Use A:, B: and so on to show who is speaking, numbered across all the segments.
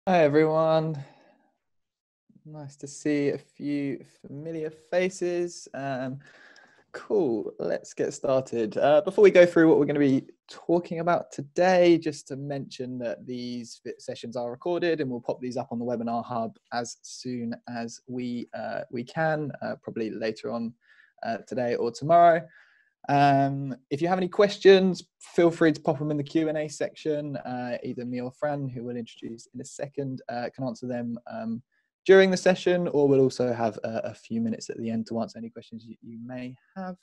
A: Hi everyone, nice to see a few familiar faces. Cool, let's get started. Before we go through what we're going to be talking about today, just to mention that these sessions are recorded and we'll pop these up on the Webinar Hub as soon as we can, probably later on today or tomorrow. If you have any questions, feel free to pop them in the Q&A section. Either me or Fran, who we'll introduce in a second, can answer them during the session, or we'll also have a few minutes at the end to answer any questions you may have.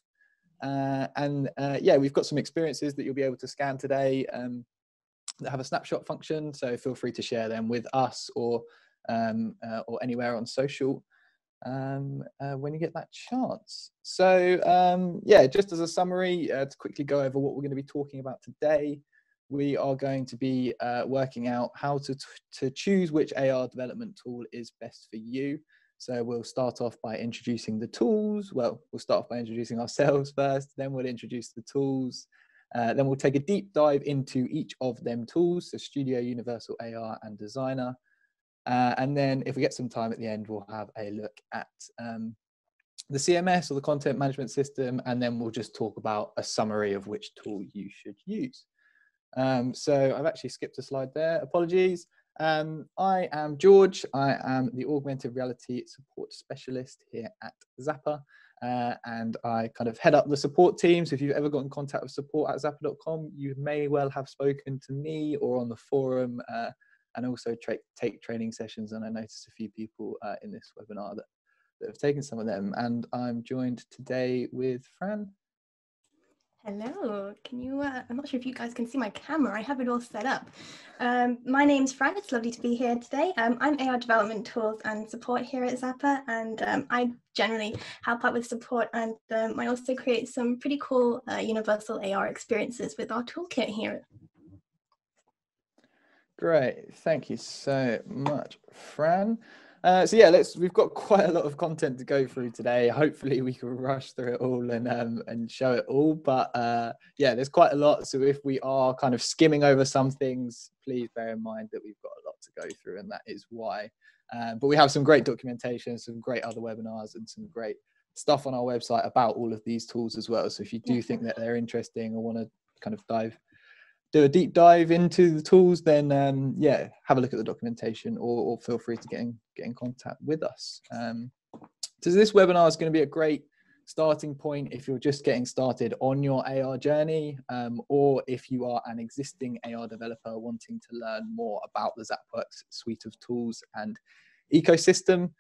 A: Yeah, we've got some experiences that you'll be able to scan today that have a snapshot function, so feel free to share them with us or anywhere on social when you get that chance. So yeah, just as a summary, to quickly go over what we're going to be talking about today, we are going to be working out how to choose which AR development tool is best for you. So we'll start off by introducing the tools. Well, we'll start off by introducing ourselves first, then we'll introduce the tools. Then we'll take a deep dive into each of them tools, so Studio, Universal AR, and Designer. And then if we get some time at the end, we'll have a look at the CMS or the content management system, and then we'll just talk about a summary of which tool you should use. So I've actually skipped a slide there, apologies. I am George, I am the augmented reality support specialist here at Zapper. And I kind of head up the support team. So if you've ever got in contact with support@zapper.com, you may well have spoken to me or on the forum, and also take training sessions. And I noticed a few people in this webinar that have taken some of them. And I'm joined today with Fran.
B: Hello, can you, I'm not sure if you guys can see my camera, I have it all set up. My name's Fran, it's lovely to be here today. I'm AR development tools and support here at Zapper, and I generally help out with support, and I also create some pretty cool universal AR experiences with our toolkit here.
A: Great, thank you so much, Fran. So yeah, we've got quite a lot of content to go through today. Hopefully we can rush through it all and show it all. But yeah, there's quite a lot. So if we are kind of skimming over some things, please bear in mind that we've got a lot to go through, and that is why. But we have some great documentation, some great other webinars, and some great stuff on our website about all of these tools as well. So if you do think that they're interesting or want to kind of do a deep dive into the tools, then yeah, have a look at the documentation or feel free to get in contact with us. So this webinar is going to be a great starting point if you're just getting started on your AR journey, or if you are an existing AR developer wanting to learn more about the Zapworks suite of tools and ecosystem.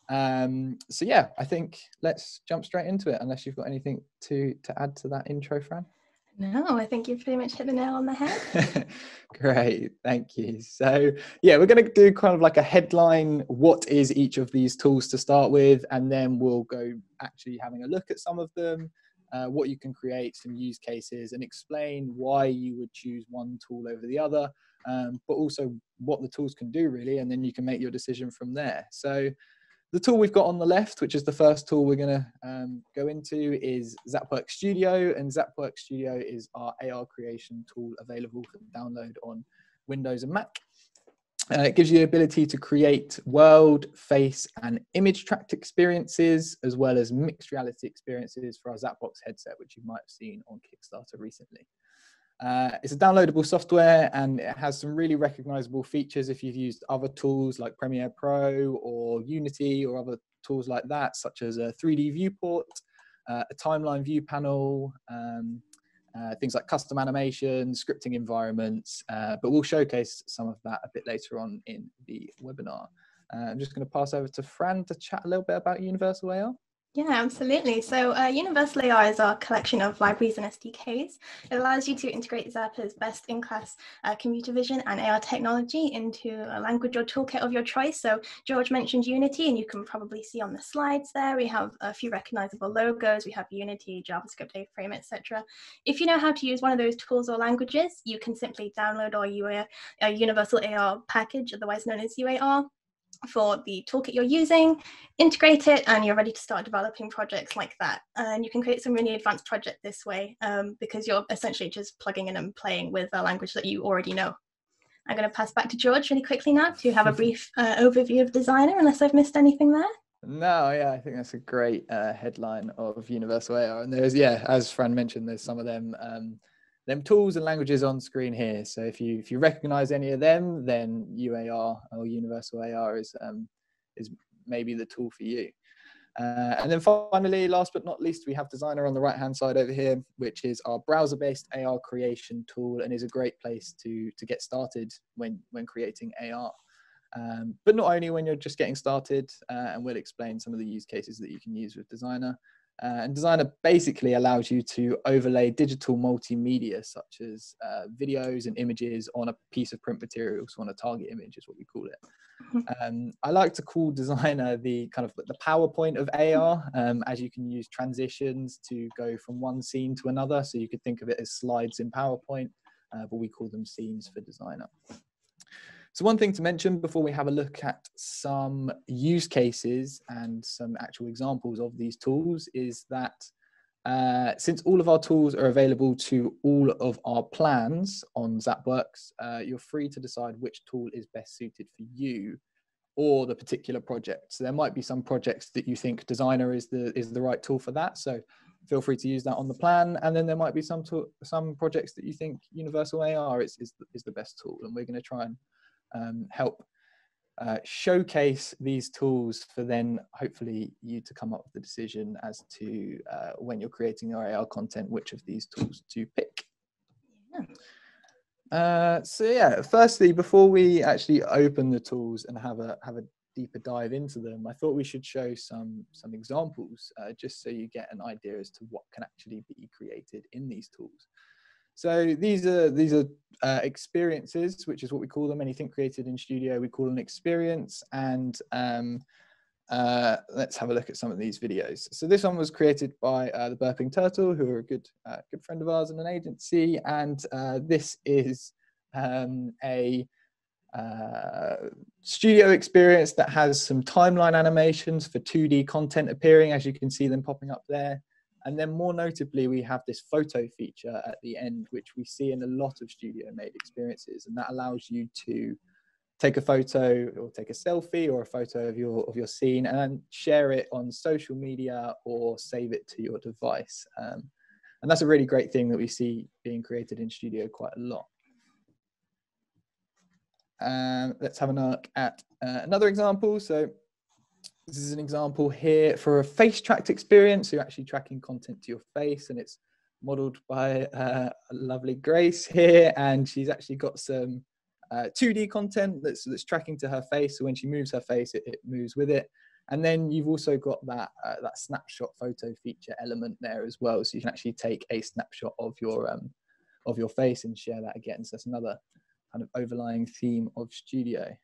A: So yeah, I think let's jump straight into it, unless you've got anything to add to that intro, Fran.
B: No, I think you've pretty much hit the nail on the head.
A: Great, thank you. So yeah, we're going to do kind of like a headline, what is each of these tools to start with, and then we'll go actually having a look at some of them, what you can create, some use cases, and explain why you would choose one tool over the other, but also what the tools can do really, and then you can make your decision from there. So the tool we've got on the left, which is the first tool we're going to go into, is Zapworks Studio. And Zapworks Studio is our AR creation tool available for download on Windows and Mac. It gives you the ability to create world, face, and image tracked experiences, as well as mixed reality experiences for our Zapbox headset, which you might have seen on Kickstarter recently. It's a downloadable software, and it has some really recognizable features if you've used other tools like Premiere Pro or Unity or other tools like that, such as a 3D viewport, a timeline view panel, things like custom animation, scripting environments, but we'll showcase some of that a bit later on in the webinar. I'm just going to pass over to Fran to chat a little bit about Universal AR.
B: Yeah, absolutely. So Universal AR is our collection of libraries and SDKs. It allows you to integrate Zapper's best-in-class computer vision and AR technology into a language or toolkit of your choice. So George mentioned Unity, and you can probably see on the slides there, we have a few recognizable logos. We have Unity, JavaScript, A-Frame, etc. If you know how to use one of those tools or languages, you can simply download our Universal AR package, otherwise known as UAR, for the toolkit you're using, integrate it, and you're ready to start developing projects like that. And you can create some really advanced project this way, because you're essentially just plugging in and playing with a language that you already know. I'm going to pass back to George really quickly now to have a brief overview of Designer, unless I've missed anything there.
A: No, yeah, I think that's a great headline of Universal AR. And there's, yeah, as Fran mentioned, there's some of them tools and languages on screen here. So if you recognize any of them, then UAR or Universal AR is maybe the tool for you. And then finally, last but not least, we have Designer on the right-hand side over here, which is our browser-based AR creation tool and is a great place to get started when creating AR. But not only when you're just getting started, and we'll explain some of the use cases that you can use with Designer. And Designer basically allows you to overlay digital multimedia, such as videos and images on a piece of print material. So on a target image is what we call it. I like to call Designer the kind of the PowerPoint of AR, as you can use transitions to go from one scene to another. So you could think of it as slides in PowerPoint, but we call them scenes for Designer. So one thing to mention before we have a look at some use cases and some actual examples of these tools is that since all of our tools are available to all of our plans on ZapWorks, you're free to decide which tool is best suited for you or the particular project. So there might be some projects that you think Designer is the right tool for that. So feel free to use that on the plan. And then there might be some projects that you think Universal AR is the best tool. And we're going to try and help showcase these tools for then hopefully you to come up with the decision as to when you're creating your AR content, which of these tools to pick. So yeah, firstly, before we actually open the tools and have a deeper dive into them, I thought we should show some examples just so you get an idea as to what can actually be created in these tools. So these are experiences, which is what we call them. Anything created in Studio, we call an experience. And let's have a look at some of these videos. So this one was created by the Burping Turtle, who are a good friend of ours in an agency. And this is a studio experience that has some timeline animations for 2D content appearing, as you can see them popping up there. And then more notably, we have this photo feature at the end, which we see in a lot of studio-made experiences. And that allows you to take a photo or take a selfie or a photo of your scene and then share it on social media or save it to your device. And that's a really great thing that we see being created in Studio quite a lot. Let's have a look at another example. So this is an example here for a face tracked experience. So you're actually tracking content to your face, and it's modeled by a lovely Grace here. And she's actually got some 2D content that's tracking to her face. So when she moves her face, it moves with it. And then you've also got that snapshot photo feature element there as well. So you can actually take a snapshot of your face and share that again. So that's another kind of overlying theme of Studio.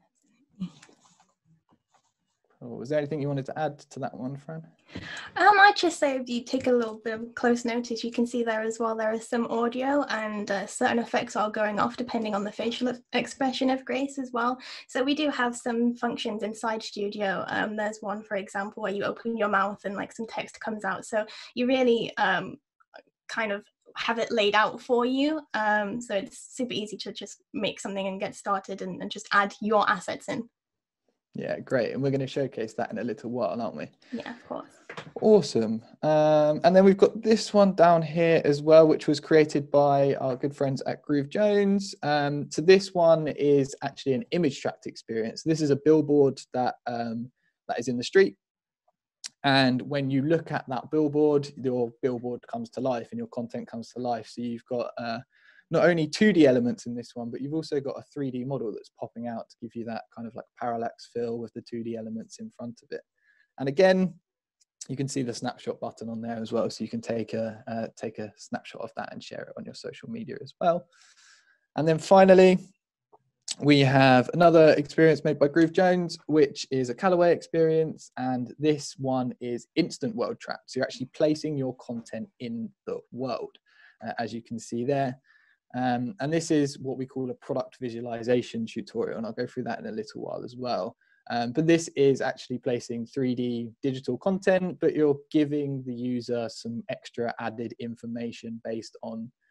A: Oh, was there anything you wanted to add to that one, Fran?
B: I'd just say if you take a little bit of close notice, you can see there as well, there is some audio and certain effects are going off depending on the facial expression of Grace as well. So we do have some functions inside Studio. There's one, for example, where you open your mouth and like some text comes out. So you really kind of have it laid out for you. So it's super easy to just make something and get started and just add your assets in.
A: Yeah, great. And we're going to showcase that in a little while, aren't we?
B: Yeah, of course.
A: Awesome. And then we've got this one down here as well, which was created by our good friends at Groove Jones. So this one is actually an image tracked experience. This is a billboard that is in the street. And when you look at that billboard, your billboard comes to life and your content comes to life. So you've got not only 2D elements in this one, but you've also got a 3D model that's popping out to give you that kind of like parallax fill with the 2D elements in front of it. And again, you can see the snapshot button on there as well. So you can take a snapshot of that and share it on your social media as well. And then finally, we have another experience made by Groove Jones, which is a Callaway experience. And this one is instant world trap. So you're actually placing your content in the world, as you can see there. And this is what we call a product visualization tutorial. And I'll go through that in a little while as well. But this is actually placing 3D digital content, but you're giving the user some extra added information based on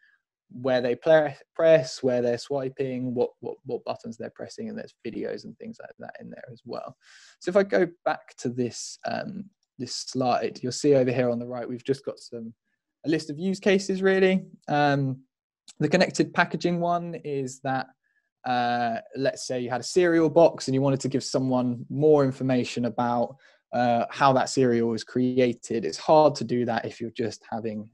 A: where they press, where they're swiping, what buttons they're pressing, and there's videos and things like that in there as well. So if I go back to this this slide, you'll see over here on the right, we've just got a list of use cases really. The connected packaging one is that let's say you had a cereal box and you wanted to give someone more information about how that cereal was created. It's hard to do that if you're just having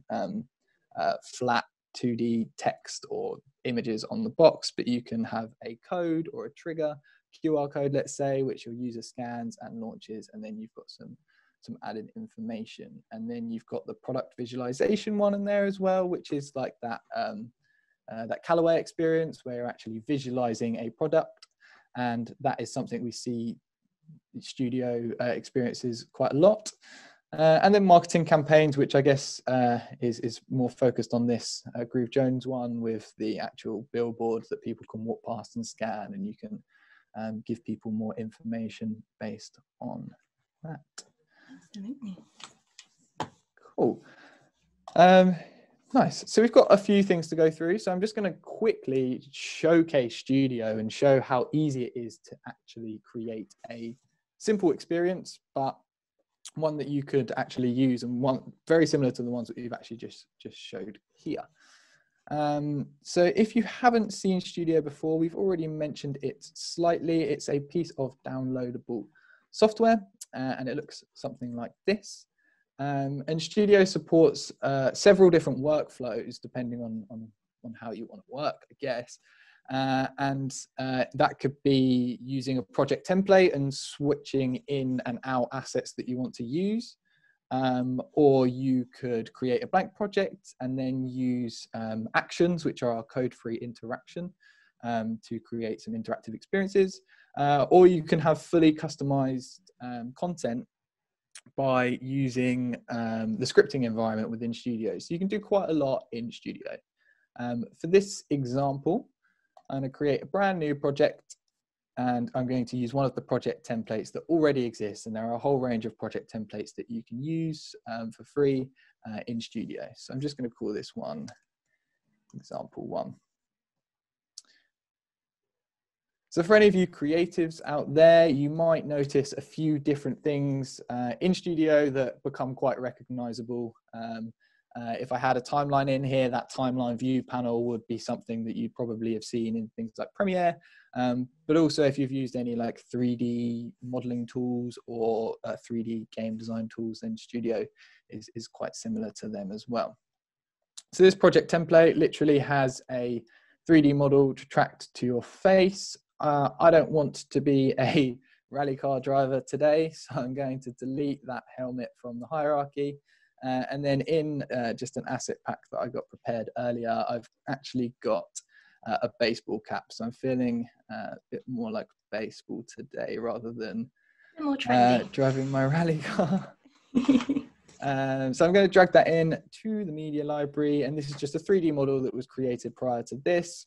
A: flat 2D text or images on the box, but you can have a code or a trigger, QR code, let's say, which your user scans and launches, and then you've got some added information. And then you've got the product visualization one in there as well, which is like that that Callaway experience where you're actually visualizing a product, and that is something we see Studio experiences quite a lot. And then marketing campaigns, which I guess is more focused on this Groove Jones one with the actual billboard that people can walk past and scan, and you can give people more information based on that.
B: Absolutely.
A: Cool. Nice. So we've got a few things to go through. So I'm just going to quickly showcase Studio and show how easy it is to actually create a simple experience, but one that you could actually use, and one very similar to the ones that we've actually just showed here. So if you haven't seen Studio before, we've already mentioned it slightly. It's a piece of downloadable software, and it looks something like this. And Studio supports several different workflows depending on how you want to work, I guess. And that could be using a project template and switching in and out assets that you want to use. Or you could create a blank project and then use actions, which are our code-free interaction, to create some interactive experiences. Or you can have fully customized content by using the scripting environment within Studio. So you can do quite a lot in Studio. For this example, I'm going to create a brand new project, and I'm going to use one of the project templates that already exists. And there are a whole range of project templates that you can use for free in Studio. So I'm just going to call this one example 1. So for any of you creatives out there, you might notice a few different things in Studio that become quite recognizable. If I had a timeline in here, that timeline view panel would be something that you probably have seen in things like Premiere. But also if you've used any like 3D modeling tools or 3D game design tools, then Studio is quite similar to them as well. So this project template literally has a 3D model tracked to your face. I don't want to be a rally car driver today, so I'm going to delete that helmet from the hierarchy. And then in just an asset pack that I got prepared earlier, I've actually got a baseball cap. So I'm feeling a bit more like baseball today rather than
B: More trendy.
A: driving my rally car. So I'm going to drag that in to the media library. And this is just a 3D model that was created prior to this.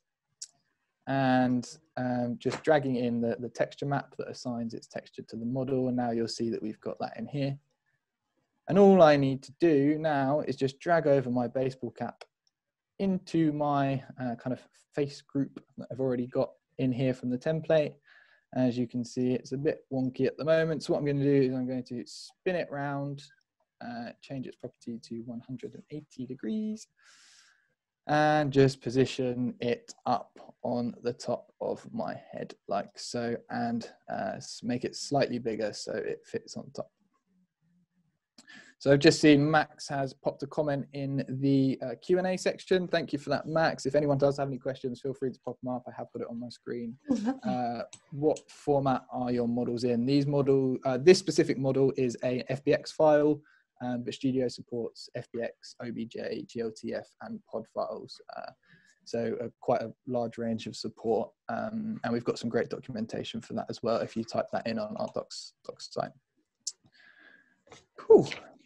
A: And just dragging in the texture map that assigns its texture to the model. And now you'll see that we've got that in here. And all I need to do now is just drag over my baseball cap into my kind of face group that I've already got in here from the template. As you can see, it's a bit wonky at the moment. So what I'm going to do is I'm going to spin it round, change its property to 180 degrees, and just position it up on the top of my head like so, and make it slightly bigger so it fits on top. So I've just seen Max has popped a comment in the Q&A section. Thank you for that, Max. If anyone does have any questions, feel free to pop them up. I have put it on my screen. What format are your models in? This specific model is a FBX file, but Studio supports FBX, OBJ, GLTF, and POD files. So quite a large range of support. And we've got some great documentation for that as well if you type that in on our docs site. Cool.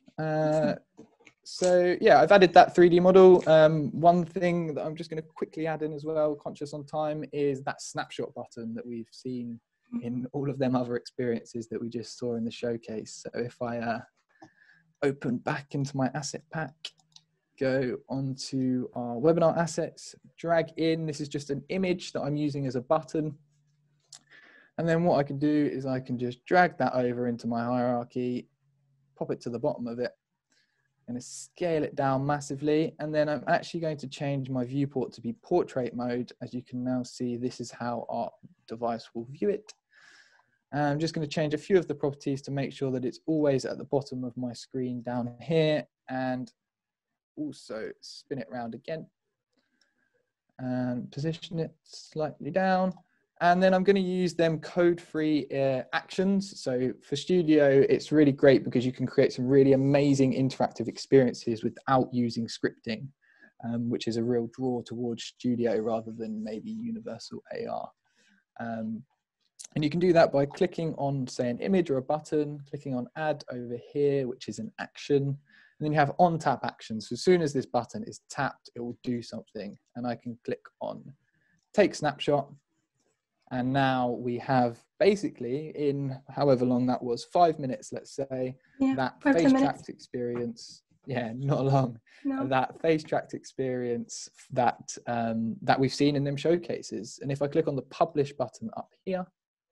A: So yeah, I've added that 3D model. One thing that I'm just going to quickly add in as well, conscious on time, is that snapshot button that we've seen in all of them other experiences that we just saw in the showcase. So if I open back into my asset pack go onto our webinar assets, drag in, this is just an image that I'm using as a button. And then what I can do is I can just drag that over into my hierarchy, pop it to the bottom of it, and scale it down massively. And then I'm actually going to change my viewport to be portrait mode. As you can now see, this is how our device will view it. And I'm just going to change a few of the properties to make sure that it's always at the bottom of my screen down here, and also spin it around again and position it slightly down. And then I'm going to use them code-free actions. So for Studio, it's really great because you can create some really amazing interactive experiences without using scripting, which is a real draw towards Studio rather than maybe Universal AR. And you can do that by clicking on, say, an image or a button, clicking on Add over here, which is an action. And then you have on-tap actions. So as soon as this button is tapped, it will do something. And I can click on Take Snapshot. And now we have basically, in however long that was, 5 minutes, let's say, that face tracked experience. Yeah, not long. No. That face tracked experience that that we've seen in them showcases. And if I click on the Publish button up here,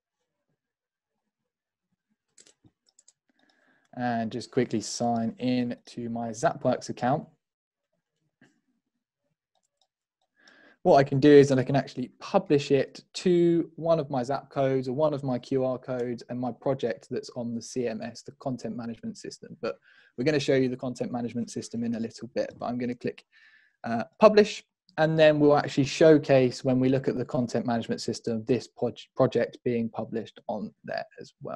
A: and just quickly sign in to my Zapworks account, what I can do is that I can actually publish it to one of my Zap codes or one of my QR codes and my project that's on the CMS, the content management system. But we're going to show you the content management system in a little bit, but I'm going to click publish, and then we'll actually showcase, when we look at the content management system, this project being published on there as well.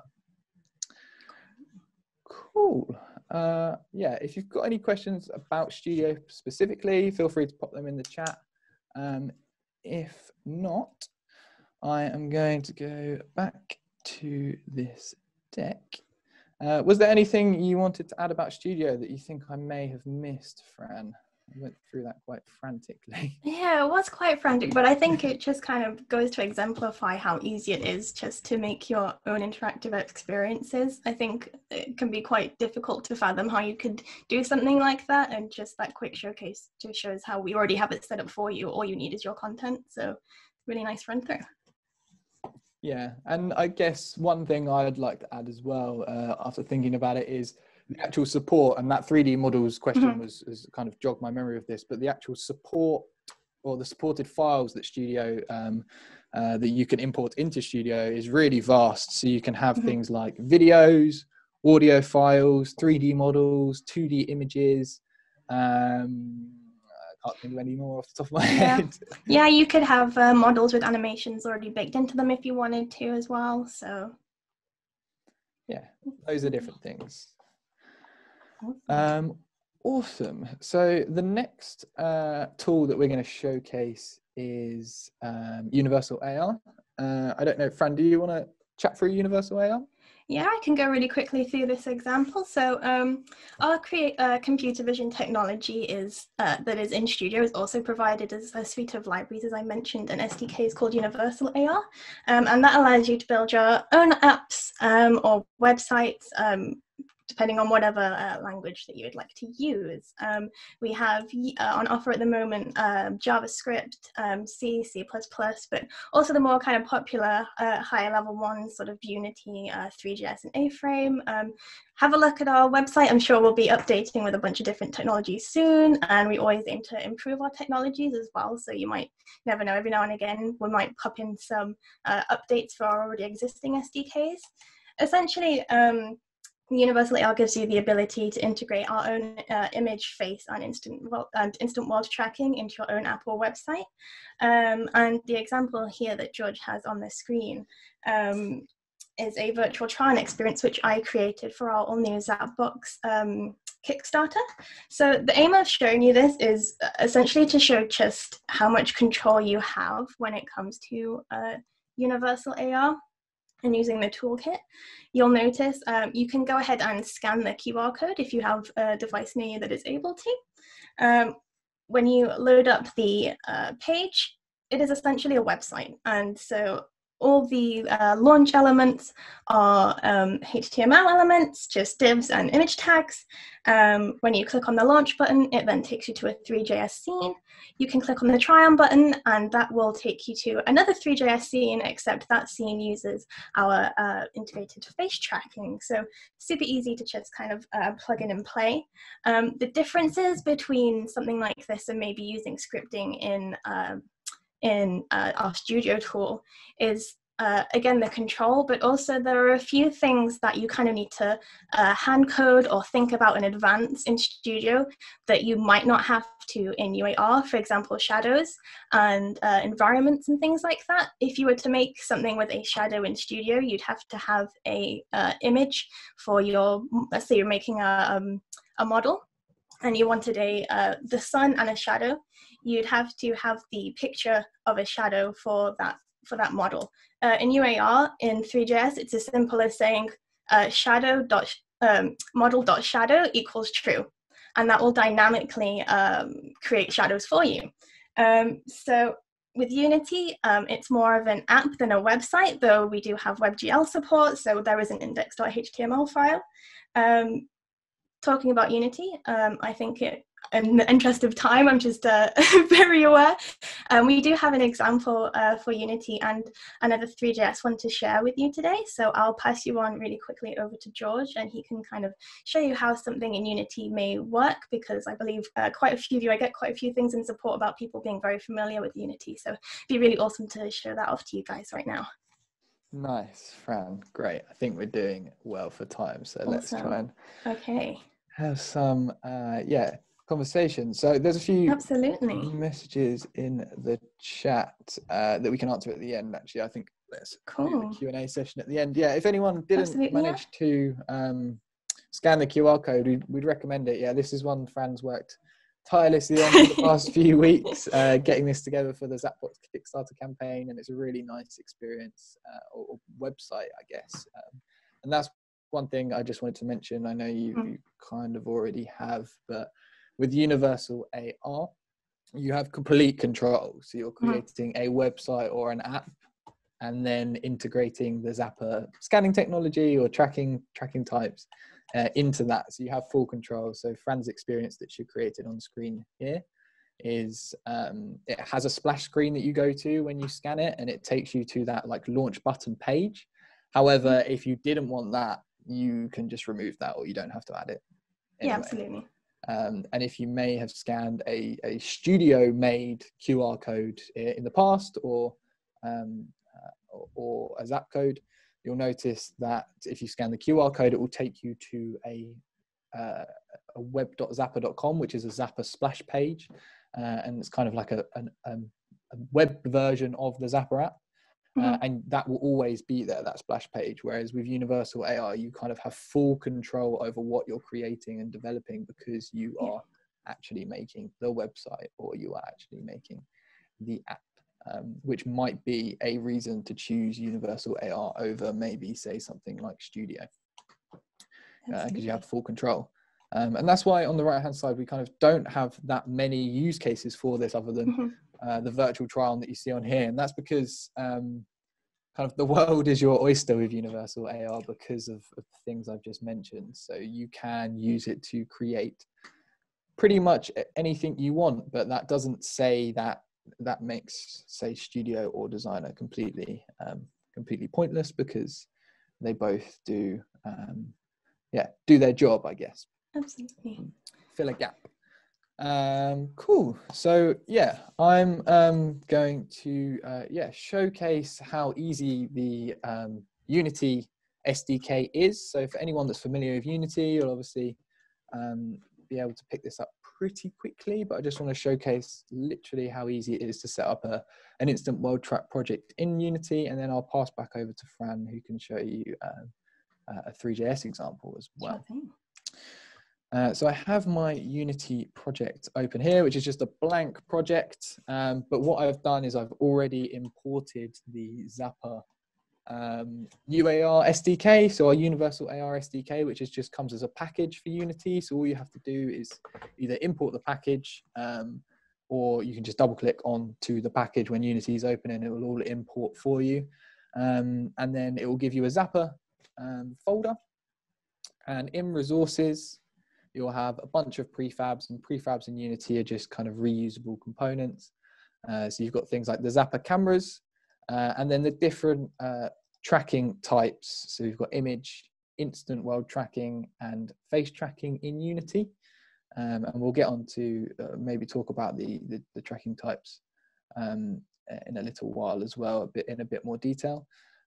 A: Cool. Yeah, if you've got any questions about Studio specifically, feel free to pop them in the chat. If not, I am going to go back to this deck. Was there anything you wanted to add about Studio that you think I may have missed, Fran? I went through that quite frantically.
B: Yeah, it was quite frantic, but I think it just kind of goes to exemplify how easy it is just to make your own interactive experiences. I think it can be quite difficult to fathom how you could do something like that, and just that quick showcase just shows how we already have it set up for you. All you need is your content. So really nice run through.
A: Yeah, and I guess one thing I'd like to add as well, after thinking about it, is the actual support. And that 3D models question has kind of jogged my memory of this, but the actual support, or the supported files that Studio, that you can import into Studio, is really vast. So you can have things like videos, audio files, 3D models, 2D images. I can't think of any more off the top of my head.
B: Yeah, you could have models with animations already baked into them if you wanted to as well. So
A: yeah, those are different things. Awesome. So the next tool that we're going to showcase is Universal AR. I don't know, Fran, do you want to chat through Universal AR?
B: Yeah, I can go really quickly through this example. So our computer vision technology is that is in Studio is also provided as a suite of libraries, as I mentioned, an SDK is called Universal AR, and that allows you to build your own apps or websites, depending on whatever language that you would like to use. We have on offer at the moment JavaScript, C, C++, but also the more kind of popular higher level ones, sort of Unity, 3JS and A-Frame. Have a look at our website. I'm sure we'll be updating with a bunch of different technologies soon, and we always aim to improve our technologies as well. So you might never know, every now and again, we might pop in some updates for our already existing SDKs. Essentially, Universal AR gives you the ability to integrate our own image, face, and instant world tracking into your own app or website. And the example here that George has on the screen is a virtual try-on experience which I created for our all-new Zapbox Kickstarter. So the aim of showing you this is essentially to show just how much control you have when it comes to Universal AR. And using the toolkit, you'll notice you can go ahead and scan the QR code if you have a device near you that is able to. When you load up the page, it is essentially a website. And so all the launch elements are HTML elements, just divs and image tags. When you click on the launch button, it then takes you to a Three.js scene. You can click on the try on button and that will take you to another Three.js scene, except that scene uses our integrated face tracking. So super easy to just kind of plug in and play. The differences between something like this and maybe using scripting in our studio tool is again the control, but also there are a few things that you kind of need to hand code or think about in advance in studio that you might not have to in UAR. For example, shadows and environments and things like that. If you were to make something with a shadow in studio, you'd have to have a image for your, let's say you're making a model and you wanted the sun and a shadow, you'd have to have the picture of a shadow for that model. In UAR, in Three.js, it's as simple as saying model.shadow equals true, and that will dynamically create shadows for you. So with Unity, it's more of an app than a website, though we do have WebGL support, so there is an index.html file. Talking about Unity, I think in the interest of time, I'm just very aware. We do have an example for Unity and another Three.js one to share with you today. So I'll pass you on really quickly over to George and he can kind of show you how something in Unity may work, because I believe I get quite a few things in support about people being very familiar with Unity. So it'd be really awesome to show that off to you guys right now.
A: Nice, Fran. Great. I think we're doing well for time. So awesome. Let's try and have some conversation. So there's a few messages in the chat that we can answer at the end. Actually, I think let's do the Q&A session at the end. Yeah, if anyone didn't manage to scan the QR code, we'd recommend it. Yeah, this is one Fran's worked tirelessly on for the past few weeks, getting this together for the Zapbox Kickstarter campaign, and it's a really nice experience or website, I guess. And that's one thing I just wanted to mention. I know you kind of already have, but with Universal AR, you have complete control. So you're creating a website or an app, and then integrating the Zapper scanning technology or tracking types into that. So you have full control. So Fran's experience that she created on screen here is it has a splash screen that you go to when you scan it, and it takes you to that like launch button page. However, if you didn't want that, you can just remove that, or you don't have to add it anyway.
B: Yeah, absolutely.
A: And if you may have scanned a studio made QR code in the past, or a Zap code, you'll notice that if you scan the QR code, it will take you to a web.zapper.com, which is a Zapper splash page. And it's kind of like a web version of the Zapper app. And that will always be there, that splash page. Whereas with Universal AR, you kind of have full control over what you're creating and developing, because you are actually making the website, or you are actually making the app. Which might be a reason to choose Universal AR over maybe say something like Studio, because you have full control. And that's why on the right hand side we kind of don't have that many use cases for this other than the virtual trial that you see on here. And that's because kind of the world is your oyster with Universal AR because of the things I've just mentioned. So you can use it to create pretty much anything you want, but that doesn't say that makes, say, Studio or Designer completely pointless, because they both do their job, I guess.
B: Absolutely.
A: Fill a gap. Cool. So yeah, I'm going to showcase how easy the Unity SDK is. So for anyone that's familiar with Unity, you'll obviously be able to pick this up pretty quickly, but I just want to showcase literally how easy it is to set up an instant world track project in Unity, and then I'll pass back over to Fran, who can show you a Three.js example as well. So I have my Unity project open here, which is just a blank project, but what I've done is I've already imported the Zapper UAR SDK, so our Universal AR SDK, which just comes as a package for Unity. So all you have to do is either import the package, or you can just double click on to the package when Unity is open and it will all import for you. and then it will give you a Zapper folder. And in resources, you'll have a bunch of prefabs, and prefabs in Unity are just kind of reusable components. So you've got things like the Zapper cameras, and then the different tracking types. So you've got image, instant world tracking, and face tracking in Unity. And we'll get on to maybe talk about the tracking types in a little while as well, in a bit more detail.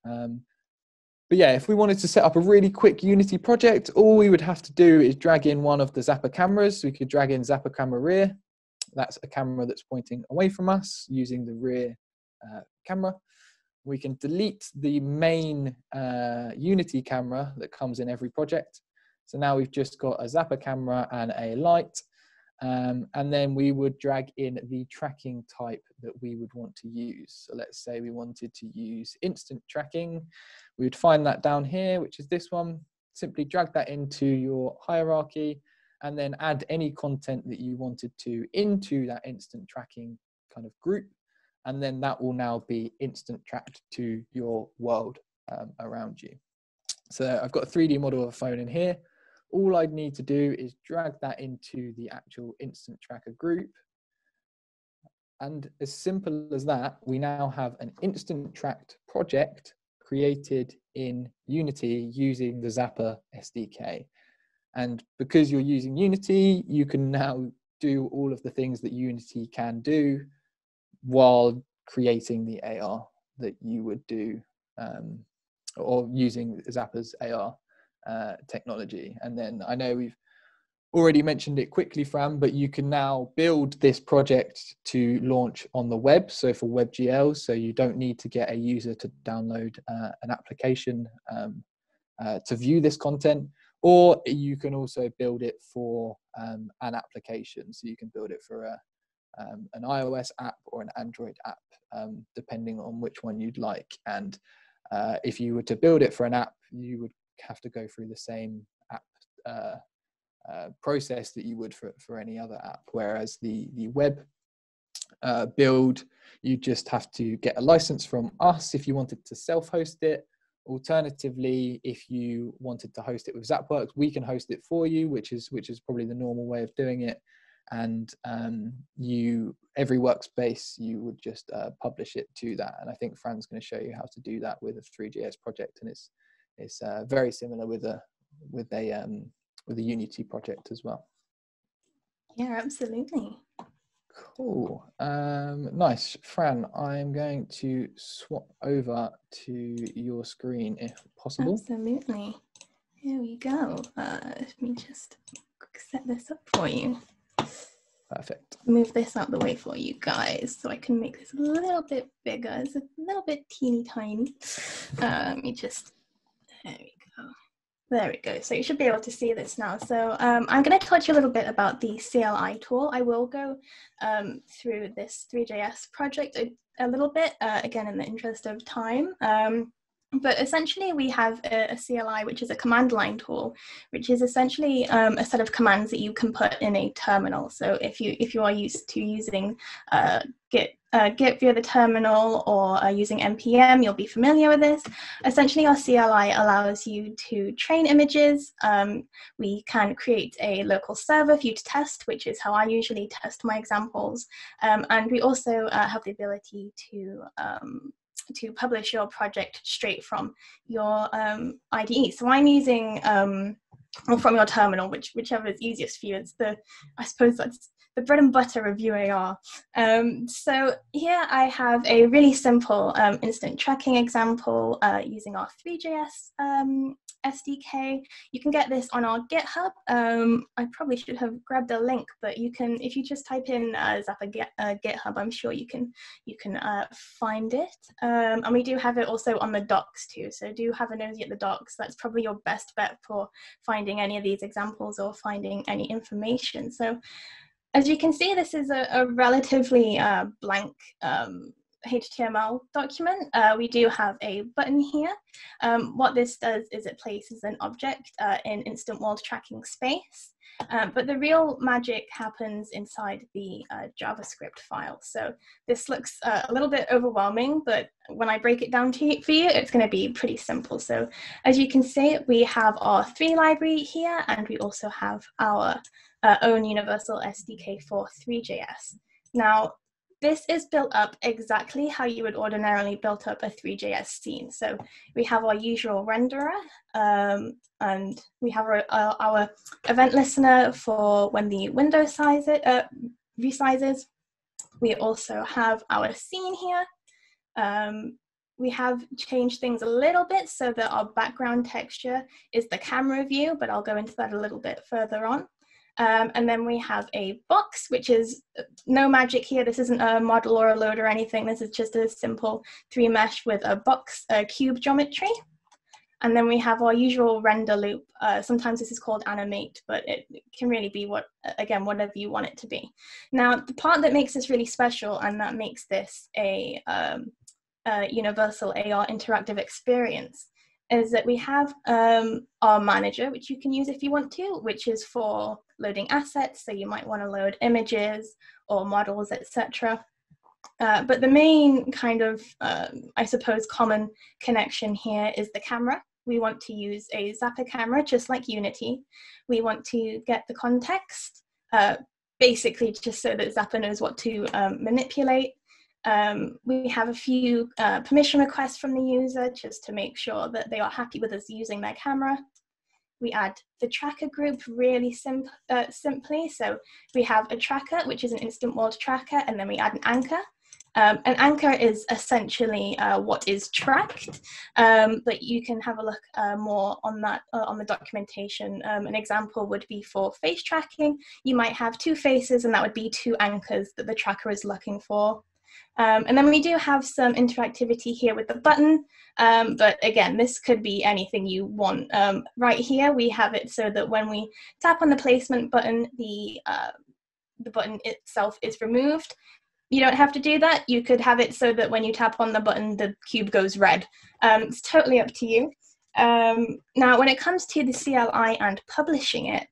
A: But yeah, if we wanted to set up a really quick Unity project, all we would have to do is drag in one of the Zapper cameras. We could drag in Zapper camera rear. That's a camera that's pointing away from us using the rear camera. We can delete the main Unity camera that comes in every project. So now we've just got a Zapper camera and a light. And then we would drag in the tracking type that we would want to use. So let's say we wanted to use instant tracking. We would find that down here, which is this one. Simply drag that into your hierarchy and then add any content that you wanted to into that instant tracking kind of group. And then that will now be instant tracked to your world around you. So I've got a 3D model of a phone in here. All I'd need to do is drag that into the actual instant tracker group. And as simple as that, we now have an instant tracked project created in Unity using the Zapper SDK. And because you're using Unity, you can now do all of the things that Unity can do while creating the AR that you would do, or using Zapper's AR technology. And then I know we've already mentioned it quickly, Fran, but you can now build this project to launch on the web. So for WebGL, so you don't need to get a user to download an application to view this content, or you can also build it for an application. So you can build it for an iOS app or an Android app, depending on which one you'd like. And if you were to build it for an app, you would have to go through the same app process that you would for any other app, whereas the web build, you just have to get a license from us if you wanted to self-host it. Alternatively, if you wanted to host it with Zapworks, we can host it for you, which is probably the normal way of doing it. And every workspace, you would just publish it to that. And I think Fran's going to show you how to do that with a Three.js project, and it's very similar with a Unity project as well.
B: Yeah, absolutely.
A: Cool. Nice. Fran, I'm going to swap over to your screen if possible.
B: Absolutely. Here we go. Let me just set this up for you.
A: Perfect.
B: Move this out the way for you guys so I can make this a little bit bigger. It's a little bit teeny tiny. Let me just, there we go. There we go. So you should be able to see this now. So I'm going to touch a little bit about the CLI tool. I will go through this Three.js project a little bit, again, in the interest of time. But essentially, we have a CLI, which is a command line tool, which is essentially a set of commands that you can put in a terminal. So if you are used to using Git via the terminal or using npm, you'll be familiar with this. Essentially, our CLI allows you to train images. We can create a local server for you to test, which is how I usually test my examples. And we also have the ability to publish your project straight from your IDE. So I'm using, or from your terminal, whichever is easiest for you. It's I suppose that's the bread and butter of UAR. So here I have a really simple instant tracking example using our Three.js SDK. You can get this on our GitHub. I probably should have grabbed a link, but you can, if you just type in Zapper GitHub, I'm sure you can find it. And we do have it also on the docs too. So do have a nosy at the docs. That's probably your best bet for finding any of these examples or finding any information. So as you can see, this is a relatively blank HTML document, we do have a button here. What this does is it places an object in instant world tracking space. But the real magic happens inside the JavaScript file. So this looks a little bit overwhelming, but when I break it down for you, it's going to be pretty simple. So as you can see, we have our 3 library here, and we also have our own universal SDK for Three.js. Now, this is built up exactly how you would ordinarily build up a Three.js scene. So we have our usual renderer, and we have our event listener for when the window size resizes. We also have our scene here. We have changed things a little bit so that our background texture is the camera view, but I'll go into that a little bit further on. And then we have a box, which is no magic here. This isn't a model or a load or anything. This is just a simple 3 mesh with a box cube geometry. And then we have our usual render loop. Sometimes this is called animate, but it can really be whatever you want it to be. Now, the part that makes this really special and that makes this a universal AR interactive experience is that we have our manager, which you can use if you want to, which is for loading assets. So you might want to load images or models, etc. But the main kind of, I suppose, common connection here is the camera. We want to use a Zapper camera, just like Unity. We want to get the context, basically just so that Zapper knows what to manipulate. We have a few permission requests from the user just to make sure that they are happy with us using their camera. We add the tracker group really simply. So we have a tracker, which is an instant world tracker, and then we add an anchor. An anchor is essentially what is tracked, but you can have a look more on that on the documentation. An example would be for face tracking. You might have 2 faces, and that would be 2 anchors that the tracker is looking for. And then we do have some interactivity here with the button, but again, this could be anything you want. Right here, we have it so that when we tap on the placement button, the button itself is removed. You don't have to do that. You could have it so that when you tap on the button, the cube goes red. It's totally up to you. Now, when it comes to the CLI and publishing it,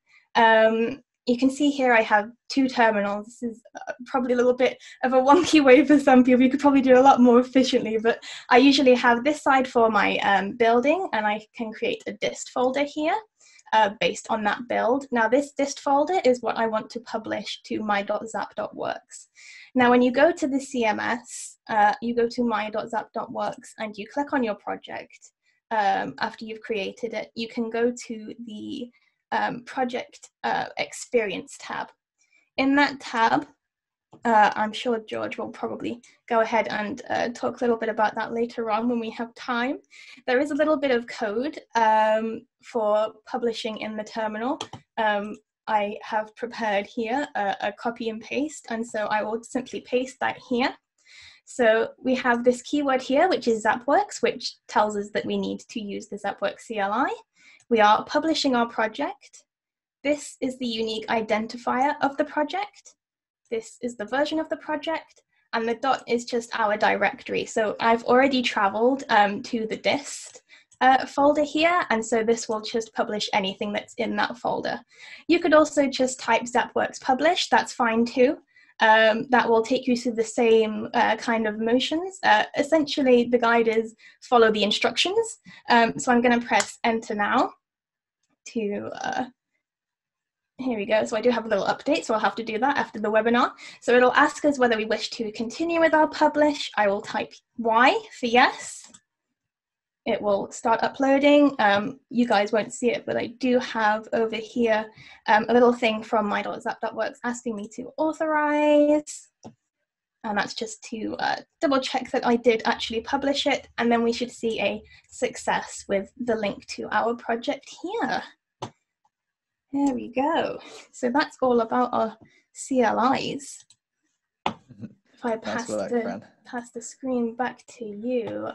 B: you can see here I have 2 terminals. This is probably a little bit of a wonky way for some people. You could probably do a lot more efficiently, but I usually have this side for my building, and I can create a dist folder here based on that build. Now, this dist folder is what I want to publish to my.zap.works. Now, when you go to the CMS, you go to my.zap.works and you click on your project after you've created it. You can go to the project experience tab. In that tab, I'm sure George will probably go ahead and talk a little bit about that later on when we have time. There is a little bit of code for publishing in the terminal. I have prepared here a copy and paste, and so I will simply paste that here. So we have this keyword here, which is ZapWorks, which tells us that we need to use the ZapWorks CLI. We are publishing our project. This is the unique identifier of the project. This is the version of the project, and the dot is just our directory. So I've already traveled to the dist folder here, and so this will just publish anything that's in that folder. You could also just type ZapWorks publish, that's fine too. That will take you through the same kind of motions. Essentially, the guide is follow the instructions. So I'm going to press enter now to, here we go. So I do have a little update, so I'll have to do that after the webinar. So it'll ask us whether we wish to continue with our publish. I will type Y for yes. It will start uploading. You guys won't see it, but I do have over here a little thing from my.zap.works asking me to authorize. And that's just to double check that I did actually publish it. And then we should see a success with the link to our project here. There we go. So that's all about our CLIs. If I pass the screen back to you.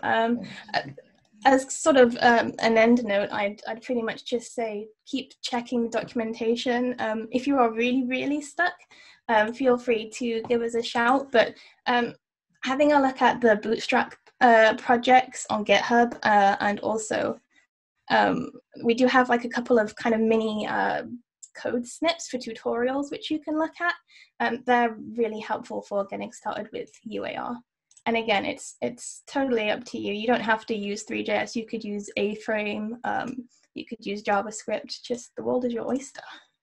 B: As sort of an end note, I'd pretty much just say keep checking the documentation. If you are really, really stuck, feel free to give us a shout. But having a look at the Bootstrap projects on GitHub, and also we do have like a couple of kind of mini code snips for tutorials which you can look at. They're really helpful for getting started with UAR. And again, it's totally up to you. You don't have to use Three.js. You could use A-Frame. You could use JavaScript. Just the world is your oyster.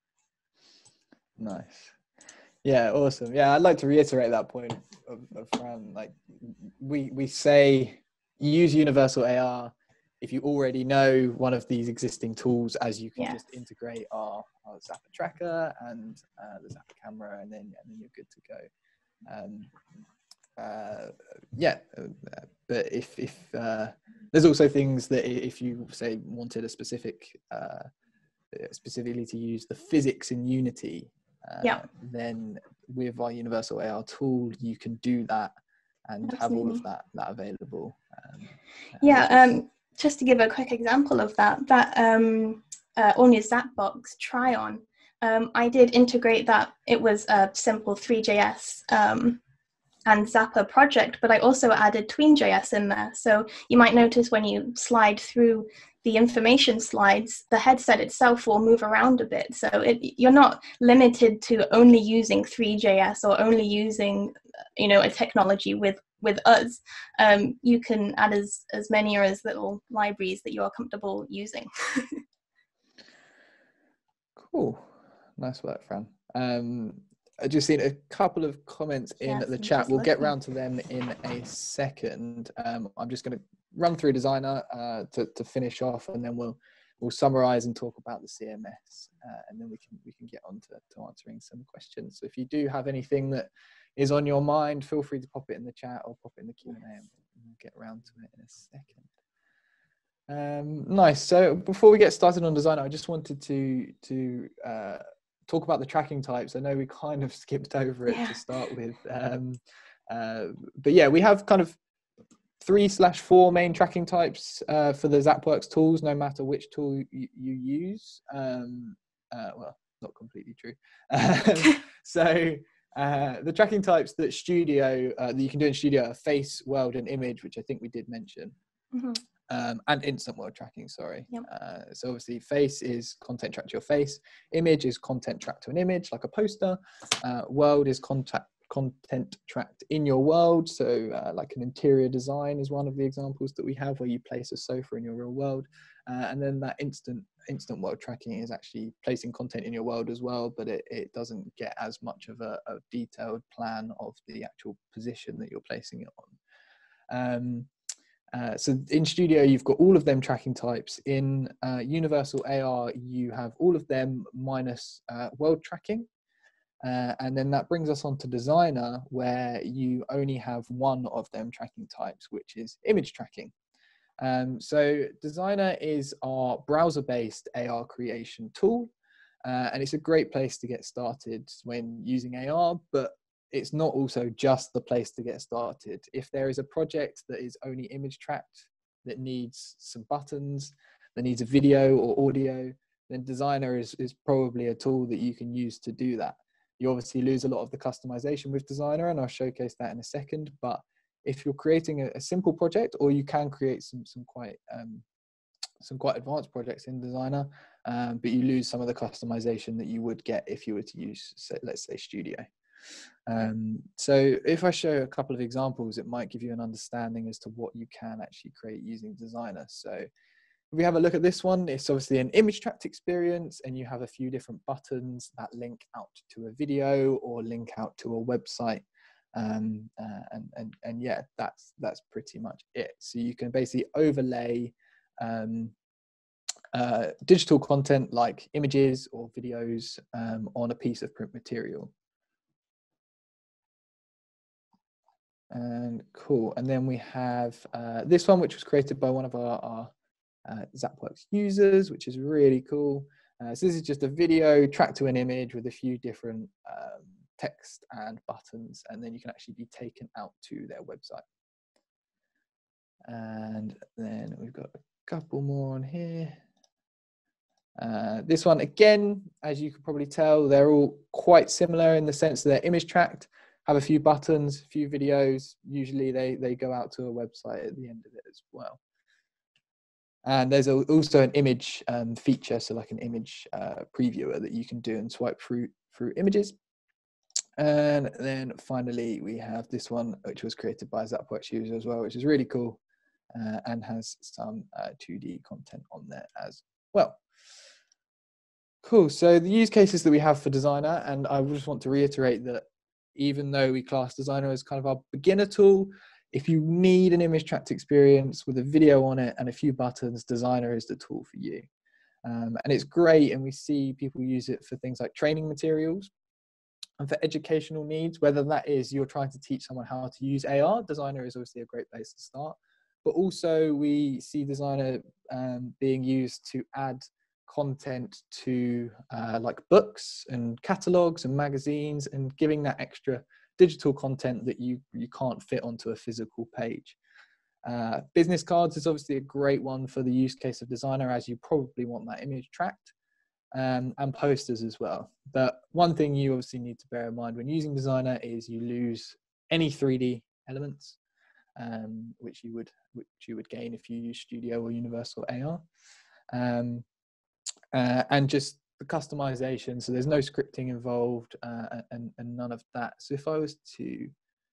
A: Nice. Yeah, awesome. Yeah, I'd like to reiterate that point of Fran. Like we say, use Universal AR if you already know one of these existing tools, as you can just integrate our Zapper tracker and the Zapper camera, and then you're good to go. But if there's also things that if you say wanted a specifically to use the physics in Unity, then with our Universal AR tool, you can do that and have all of that available.
B: Just to give a quick example of that on your Zapbox try-on, I did integrate that. It was a simple Three.js and Zapper project, but I also added Tween.js in there. So you might notice when you slide through the information slides, the headset itself will move around a bit. So you're not limited to only using Three.js or only using, a technology with us. You can add as many or as little libraries that you are comfortable using.
A: Cool. Nice work, Fran. I've just seen a couple of comments in the chat. We'll get round to them in a second. I'm just going to run through Designer to finish off, and then we'll summarize and talk about the CMS, and then we can get on to answering some questions. So if you do have anything that is on your mind, feel free to pop it in the chat or pop it in the Q&A, and we'll get around to it in a second. Nice. So before we get started on Designer, I just wanted to talk about the tracking types. I know we kind of skipped over it to start with, but yeah, we have kind of 3/4 main tracking types for the ZapWorks tools, no matter which tool you use. Well, not completely true. So the tracking types that Studio that you can do in Studio are face, world, and image, which I think we did mention. And instant world tracking, sorry. So obviously face is content tracked to your face, image is content tracked to an image like a poster, world is content tracked in your world, so like an interior design is one of the examples that we have where you place a sofa in your real world, and then that instant world tracking is actually placing content in your world as well, but it doesn't get as much of a detailed plan of the actual position that you're placing it on. So in Studio, you've got all of them tracking types. In Universal AR, you have all of them minus world tracking. And then that brings us on to Designer, where you only have one of them tracking types, which is image tracking. So Designer is our browser-based AR creation tool. And it's a great place to get started when using AR, but it's not also just the place to get started. If there is a project that is only image tracked, that needs some buttons, that needs a video or audio, then Designer is probably a tool that you can use to do that. You obviously lose a lot of the customization with Designer, and I'll showcase that in a second. But if you're creating a simple project, or you can create some quite advanced projects in Designer, but you lose some of the customization that you would get if you were to use, let's say, Studio. So if I show a couple of examples, it might give you an understanding as to what you can actually create using Designer. So if we have a look at this one, it's obviously an image tracked experience, and you have a few different buttons that link out to a video or link out to a website. And yeah, that's pretty much it. So you can basically overlay digital content like images or videos on a piece of print material. And cool. And then we have this one, which was created by one of our ZapWorks users, which is really cool. So this is just a video tracked to an image with a few different text and buttons, and then you can actually be taken out to their website. And then we've got a couple more on here. This one, again, as you can probably tell, they're all quite similar in the sense that they're image tracked. have a few buttons, a few videos. Usually they go out to a website at the end of it as well. And there's also an image feature, so like an image previewer that you can do and swipe through images. And then finally, we have this one, which was created by a ZapWorks user as well, which is really cool and has some 2D content on there as well. Cool. So the use cases that we have for Designer, and I just want to reiterate that even though we class Designer as kind of our beginner tool, if you need an image tracked experience with a video on it and a few buttons, Designer is the tool for you. And it's great, and we see people use it for things like training materials and for educational needs, whether that is you're trying to teach someone how to use AR, Designer is obviously a great place to start. But also we see Designer being used to add content to like books and catalogs and magazines, and giving that extra digital content that you can't fit onto a physical page. Business cards is obviously a great one for the use case of Designer, as you probably want that image tracked, and posters as well. But one thing you obviously need to bear in mind when using Designer is you lose any 3D elements, which you would gain if you use Studio or Universal AR. And just the customization, so there's no scripting involved and none of that. So if I was to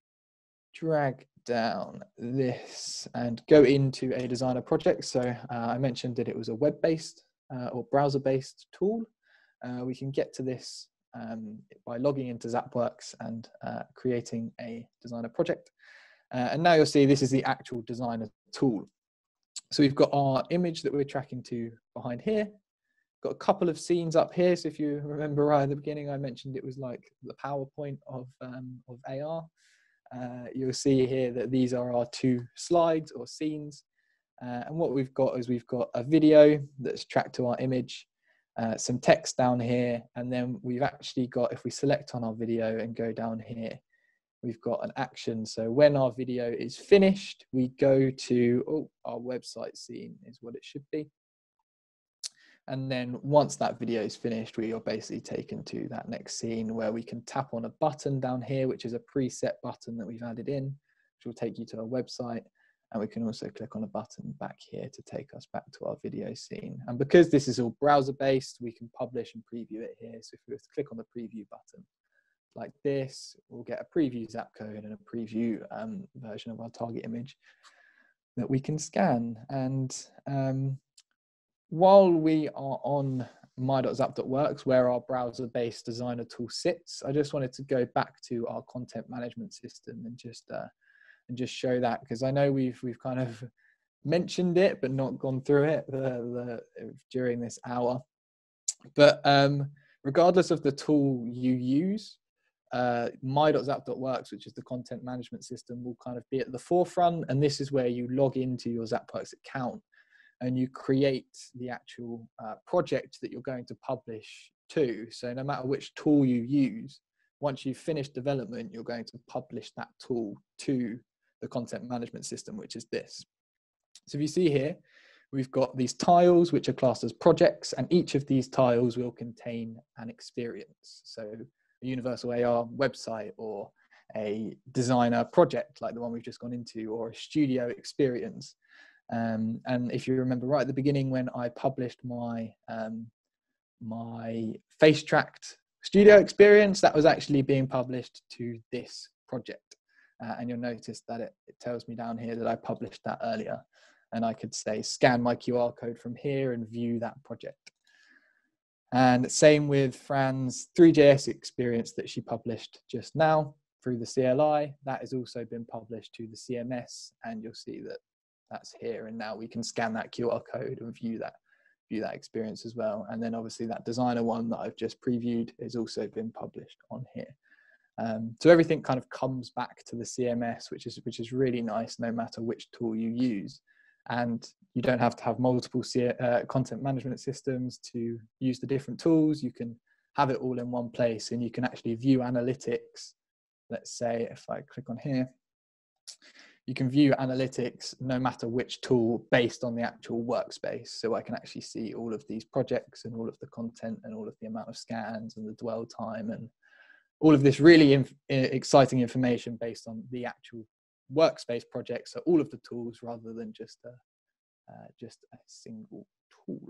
A: drag down this and go into a Designer project, so I mentioned that it was a web-based or browser-based tool. We can get to this by logging into ZapWorks and creating a Designer project. And now you'll see this is the actual Designer tool. So we've got our image that we're tracking to behind here. Got a couple of scenes up here. So if you remember right at the beginning, I mentioned it was like the PowerPoint of AR. You'll see here that these are our two slides or scenes. And what we've got is we've got a video that's tracked to our image, some text down here, and then we've actually got, if we select on our video and go down here, we've got an action. So when our video is finished, we go to our website scene is what it should be. And then once that video is finished, we are basically taken to that next scene where we can tap on a button down here, which is a preset button that we've added in, which will take you to our website. And we can also click on a button back here to take us back to our video scene. And because this is all browser based, we can publish and preview it here. So if we were to click on the preview button like this, we'll get a preview zap code and a preview version of our target image that we can scan. And while we are on my.zap.works, where our browser-based Designer tool sits, I just wanted to go back to our content management system and just show that, because I know we've kind of mentioned it but not gone through it during this hour. But regardless of the tool you use, my.zap.works, which is the content management system, will kind of be at the forefront, and this is where you log into your ZapWorks account and you create the actual project that you're going to publish to. So no matter which tool you use, once you've finished development, you're going to publish that tool to the content management system, which is this. So if you see here, we've got these tiles, which are classed as projects, and each of these tiles will contain an experience. So a Universal AR website, or a Designer project like the one we've just gone into, or a studio experience. And if you remember right at the beginning, when I published my my face tracked studio experience, that was actually being published to this project. And you'll notice that it tells me down here that I published that earlier, and I could say scan my QR code from here and view that project. And same with Fran's Three.js experience that she published just now through the CLI. That has also been published to the CMS, and you'll see that that's here. And now we can scan that QR code and view that experience as well. And then obviously that Designer one that I've just previewed has also been published on here. So everything kind of comes back to the CMS, which is really nice, no matter which tool you use. And you don't have to have multiple content management systems to use the different tools. You can have it all in one place, and you can actually view analytics. Let's say if I click on here, you can view analytics no matter which tool based on the actual workspace. So I can actually see all of these projects and all of the content and all of the amount of scans and the dwell time and all of this really exciting information based on the actual workspace project. So all of the tools rather than just a single tool.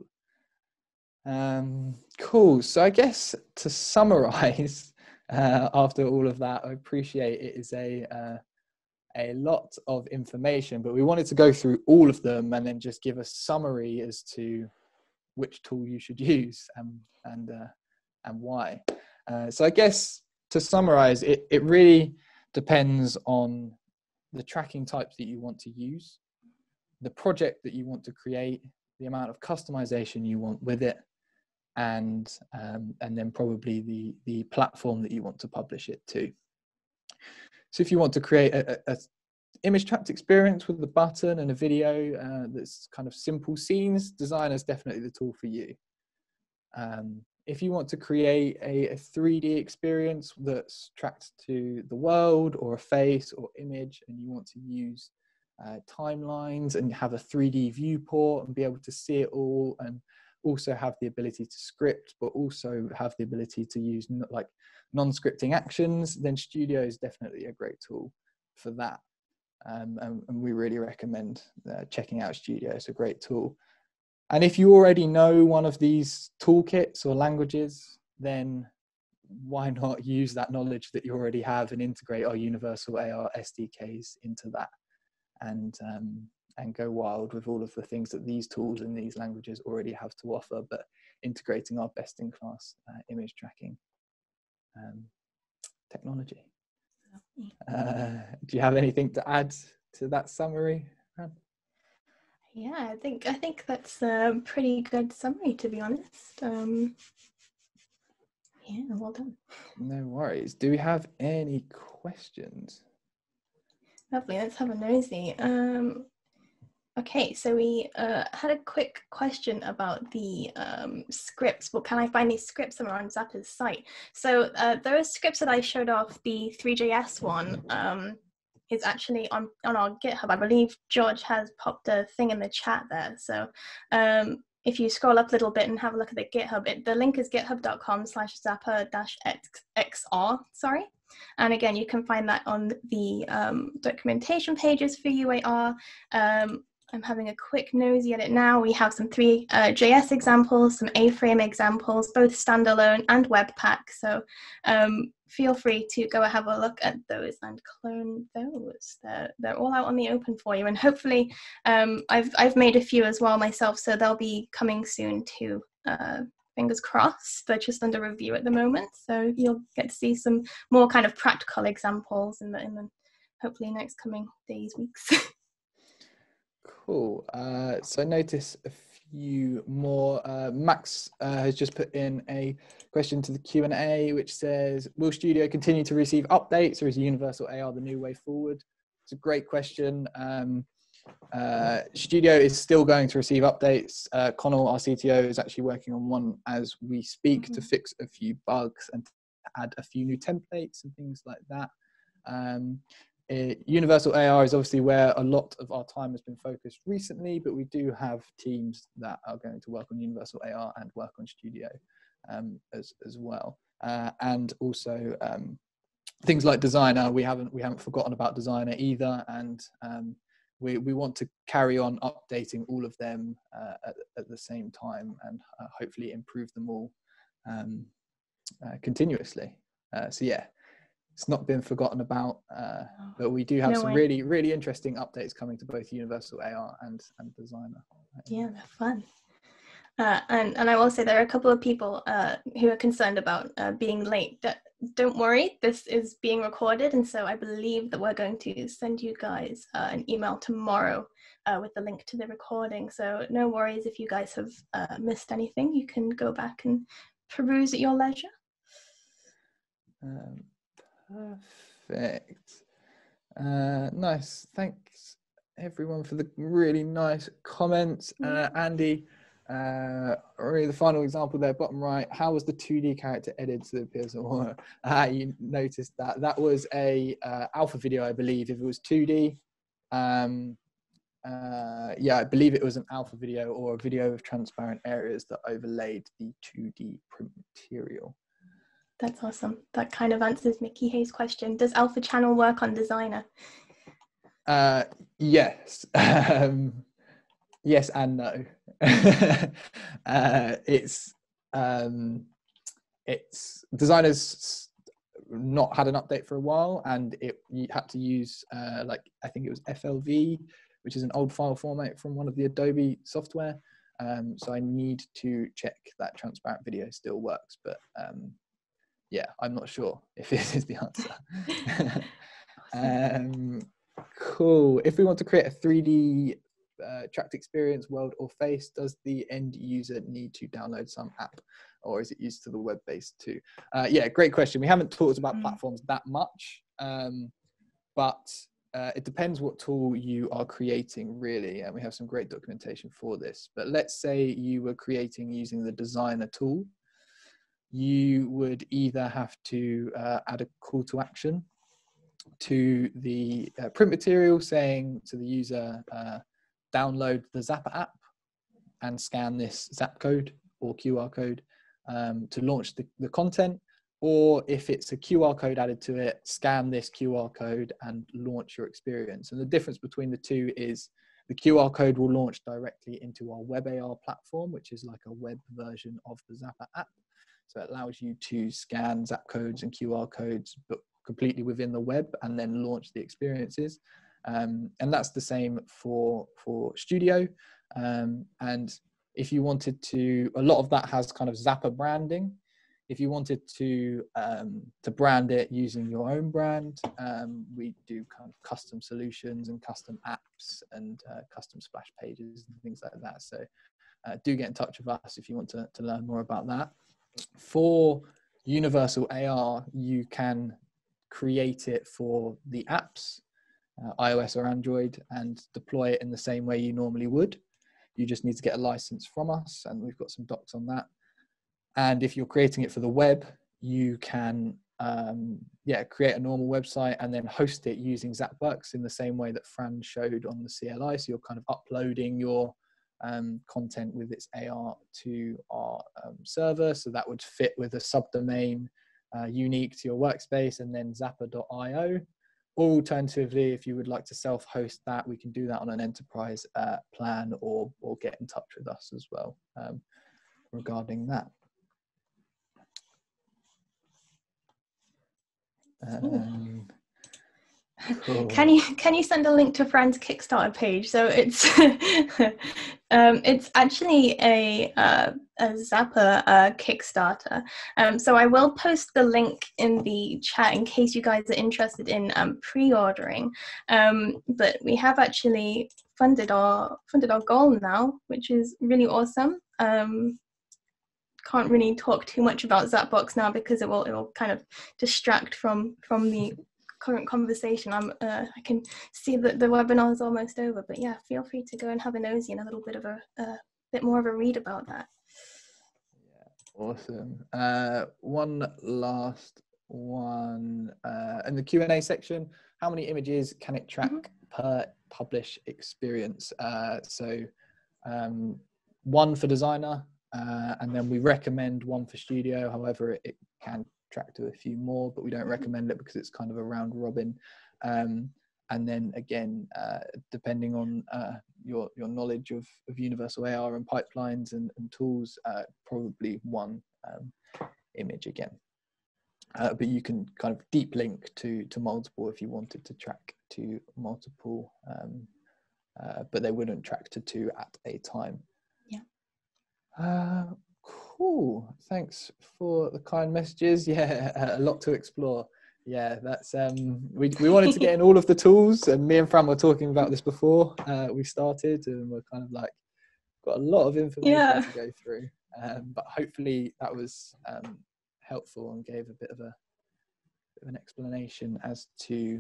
A: Cool. So I guess to summarize, after all of that, I appreciate it is a lot of information, but we wanted to go through all of them and then just give a summary as to which tool you should use and why. So I guess to summarize, it really depends on the tracking types that you want to use, the project that you want to create, the amount of customization you want with it, and then probably the platform that you want to publish it to. So if you want to create a image tracked experience with a button and a video that's kind of simple scenes, Designer is definitely the tool for you. If you want to create a 3D experience that's tracked to the world or a face or image, and you want to use timelines and have a 3D viewport and be able to see it all, and also have the ability to script, but also have the ability to use like non-scripting actions, then Studio is definitely a great tool for that. And we really recommend checking out Studio. It's a great tool. And if you already know one of these toolkits or languages, then why not use that knowledge that you already have and integrate our Universal AR SDKs into that, and go wild with all of the things that these tools and these languages already have to offer, but integrating our best-in-class image tracking technology. Do you have anything to add to that summary, Fran?
B: Yeah, I think that's a pretty good summary, to be honest. Yeah, well done.
A: No worries. Do we have any questions?
B: Lovely. Let's have a nosy. Okay, so we had a quick question about the scripts. Well, can I find these scripts that are on Zappa's site? So those scripts that I showed off, the Three.js one, is actually on our GitHub. I believe George has popped a thing in the chat there. So if you scroll up a little bit and have a look at the GitHub, the link is github.com/Zappa-XR, sorry. And again, you can find that on the documentation pages for UAR. I'm having a quick nosy at it now. We have some Three.js examples, some A-frame examples, both standalone and Webpack. So feel free to go have a look at those and clone those. They're all out on the open for you. And hopefully, I've made a few as well myself, so they'll be coming soon too. Fingers crossed. They're just under review at the moment. So you'll get to see some more kind of practical examples in the hopefully next coming days, weeks.
A: Cool. So I notice a few more. Max has just put in a question to the Q&A, which says, will Studio continue to receive updates, or is Universal AR the new way forward? It's a great question. Studio is still going to receive updates. Connell, our CTO, is actually working on one as we speak to fix a few bugs and to add a few new templates and things like that. Universal AR is obviously where a lot of our time has been focused recently, but we do have teams that are going to work on Universal AR and work on Studio as well. And also things like Designer, we haven't forgotten about Designer either, and we want to carry on updating all of them at the same time, and hopefully improve them all continuously. So yeah, it's not been forgotten about, but we do have some really, really interesting updates coming to both Universal AR and Designer.
B: Yeah, they're fun. And I will say there are a couple of people who are concerned about being late. Don't worry, this is being recorded, and so I believe that we're going to send you guys an email tomorrow with the link to the recording. So no worries if you guys have missed anything. You can go back and peruse at your leisure.
A: Perfect. Nice. Thanks everyone for the really nice comments. Andy, really the final example there, bottom right, how was the 2D character edited so it appears more? You noticed that was a alpha video, I believe. If it was 2D, yeah, I believe it was an alpha video or a video of transparent areas that overlaid the 2D print material.
B: That's awesome. That kind of answers Mickey Hayes' question. Does Alpha Channel work on Designer?
A: Yes. Yes and no. It's Designer's not had an update for a while, and you had to use like, I think it was FLV, which is an old file format from one of the Adobe software. So I need to check that transparent video still works, but yeah, I'm not sure if this is the answer.
B: Awesome.
A: Cool. If we want to create a 3D tracked experience, world or face, does the end user need to download some app, or is it used to the web base too? Yeah, great question. We haven't talked about platforms that much, but it depends what tool you are creating, really, and we have some great documentation for this. But let's say you were creating using the Designer tool. You would either have to add a call to action to the print material saying to the user, download the Zapper app and scan this Zap code or QR code to launch the content. Or if it's a QR code added to it, scan this QR code and launch your experience. And the difference between the two is the QR code will launch directly into our WebAR platform, which is like a web version of the Zapper app. So it allows you to scan Zap codes and QR codes, but completely within the web, and then launch the experiences. And that's the same for Studio. And if you wanted to, a lot of that has kind of Zapper branding. If you wanted to brand it using your own brand, we do kind of custom solutions and custom apps and custom splash pages and things like that. So do get in touch with us if you want to learn more about that. For Universal AR, you can create it for the apps, iOS or Android, and deploy it in the same way you normally would. You just need to get a license from us, and we've got some docs on that. And if you're creating it for the web, you can create a normal website and then host it using ZapWorks in the same way that Fran showed on the CLI. So you're kind of uploading your content with its AR to our server. So that would fit with a subdomain unique to your workspace, and then zapper.io. Or alternatively, if you would like to self-host that, we can do that on an enterprise plan, or get in touch with us as well regarding that.
B: Cool. Can you send a link to Fran's Kickstarter page? So it's it's actually a Zapper Kickstarter. So I will post the link in the chat in case you guys are interested in pre-ordering. But we have actually funded our goal now, which is really awesome. Can't really talk too much about Zapbox now because it will kind of distract from the current conversation. I can see that the webinar is almost over, but yeah, feel free to go and have a nosy and a little bit of a bit more of a read about that.
A: Yeah, awesome. One last one in the Q&A section. How many images can it track per publish experience? So one for Designer, and then we recommend one for Studio. However, it can track to a few more, but we don't recommend it because it's kind of a round robin. And then again, depending on your knowledge of Universal AR and pipelines and tools, probably one image again. But you can kind of deep link to multiple if you wanted to track to multiple, but they wouldn't track to two at a time. Yeah. Cool. Thanks for the kind messages. Yeah, a lot to explore. Yeah, that's we wanted to get in all of the tools, and me and Fran were talking about this before we started, and we're kind of like got a lot of information to go through. But hopefully that was helpful and gave a bit of an explanation as to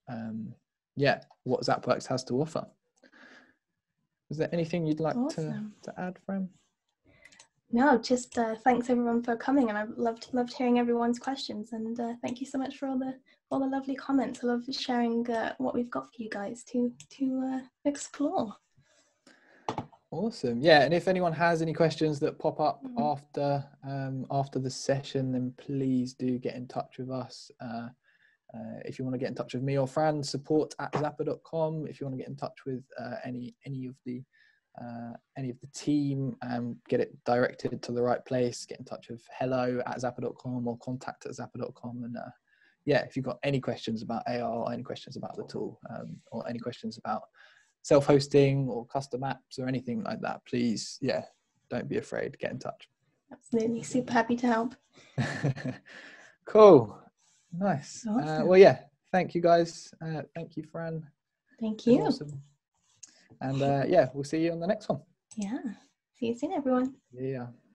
A: what Zapworks has to offer. Is there anything you'd like to add, Fran?
B: No, just thanks everyone for coming, and I've loved hearing everyone's questions, and thank you so much for all the lovely comments. I love sharing what we've got for you guys to explore.
A: Awesome. Yeah, and if anyone has any questions that pop up
B: Mhm.
A: after the session, then please do get in touch with us. If you want to get in touch with me or Fran, support@zapper.com. If you want to get in touch with any of the team, get it directed to the right place. Get in touch with hello@zapper.com or contact@zapper.com. And yeah, if you've got any questions about AR, or any questions about the tool, or any questions about self-hosting or custom apps or anything like that, please, yeah, don't be afraid. Get in touch.
B: Absolutely. Super happy to help.
A: Cool. Nice.
B: Awesome.
A: Well, yeah, thank you guys. Thank you, Fran.
B: Thank
A: Been
B: you.
A: awesome. And yeah, we'll see you on the next one.
B: Yeah. See you soon, everyone.
A: Yeah.